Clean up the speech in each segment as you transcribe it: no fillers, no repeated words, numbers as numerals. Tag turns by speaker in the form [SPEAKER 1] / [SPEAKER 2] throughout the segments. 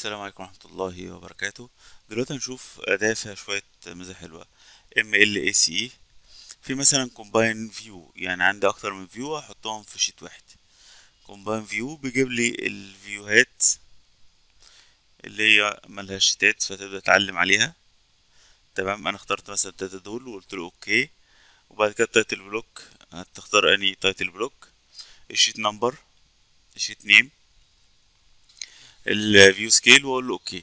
[SPEAKER 1] السلام عليكم ورحمة الله وبركاته. دلوقتي هنشوف أداة فيها شوية ميزة حلوة. MLACE. في مثلا Combine View، يعني عندي أكتر من فيو هحطهم في شيت واحد. Combine View بيجيب لي الفيوهات اللي هي ملهاش شيتات فتبدأ تعلم عليها. تمام، أنا اخترت مثلا الداتا دول وقلت له أوكي. وبعد كده تايتل بلوك، هتختار أني تايتل بلوك، الشيت نمبر، الشيت نيم، الفيو سكيل، وأقول له أوكي.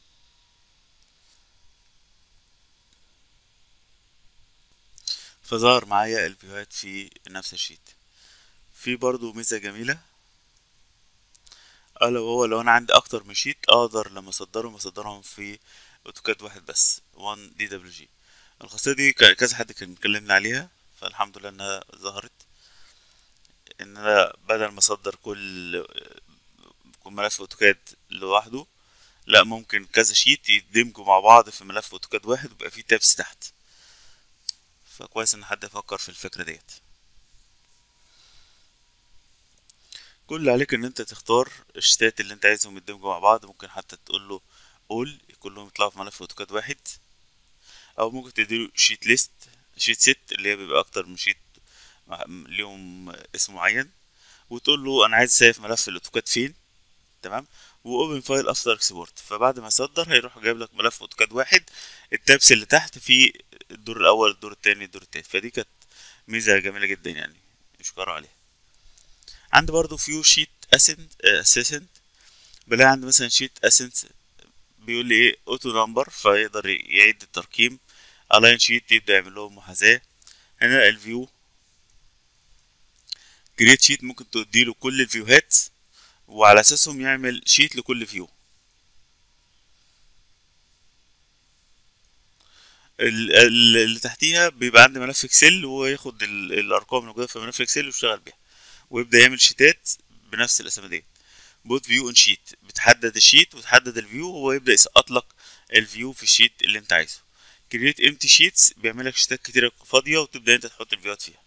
[SPEAKER 1] فظهر معايا الفيوهات في نفس الشيت. في برضو ميزة جميلة، اه لو انا عندي اكتر من شيت اقدر لما اصدرهم في اوتوكاد واحد بس 1 دي دبليو جي. الخاصية دي كذا حد كان مكلمني عليها، فالحمد لله انها ظهرت. ان انا بدل ما اصدر كل ملف اوتوكاد لوحده، لا ممكن كذا شيت يدمجوا مع بعض في ملف اوتوكاد واحد ويبقى فيه تابس تحت. فكويس ان حد يفكر في الفكرة ديت. كل اللي عليك ان انت تختار الشتات اللي انت عايزهم يدمجوا مع بعض. ممكن حتى تقول له قول كلهم يطلعوا في ملف اوتوكاد واحد، او ممكن تديله شيت ليست، شيت ست اللي هي بيبقى اكتر من شيت ليهم اسم معين، وتقول له انا عايز سيف ملف الاوتوكاد فين. تمام، واوبن فايل افتر اكسبورت. فبعد ما يصدر هيروح جايب لك ملف اوتوكاد واحد، التابس اللي تحت في الدور الاول، الدور التاني، الدور التالت. فدي كانت ميزه جميله جدا يعني، يشكروا عليها. عندي برضو فيو شيت اسيسنت. بلاقي عندي مثلا شيت اسنت بيقول لي ايه اوتو نمبر، فيقدر يعيد الترقيم. الاين شيت يبدا يعمل لهم محاذاه. هنا الفيو كريت شيت، ممكن تديله كل الفيوهات وعلى اساسهم يعمل شيت لكل فيو. اللي تحتيها بيبقى عندي ملف اكسل، وياخد الارقام اللي موجوده في ملف اكسل ويشتغل بيها، ويبدا يعمل شيتات بنفس الاسامي دي. بوت فيو ان شيت بتحدد الشيت وتحدد الفيو، وهو يبدا يسقط لك الفيو في الشيت اللي انت عايزه. كريت امتي شيتس بيعمل لك شيتات كتيره فاضيه وتبدا انت تحط الفيوهات فيها.